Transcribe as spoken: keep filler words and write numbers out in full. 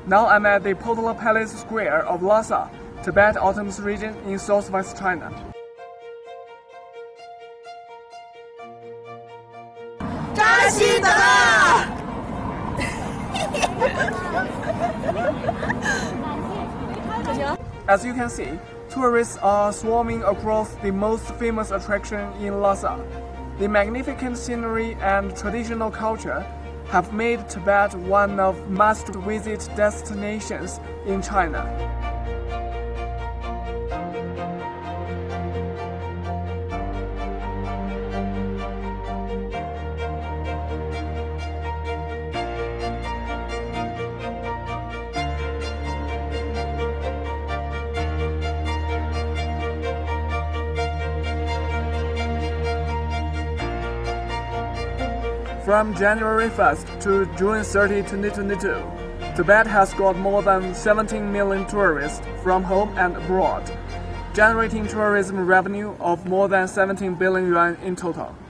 Now I'm at the Potala Palace Square of Lhasa, Tibet Autonomous Region in southwest China. As you can see, tourists are swarming across the most famous attraction in Lhasa. The magnificent scenery and traditional culture have made Tibet one of must-visit destinations in China. From January first to June thirtieth, twenty twenty-two, Tibet has got more than seventeen million tourists from home and abroad, generating tourism revenue of more than seventeen billion yuan in total.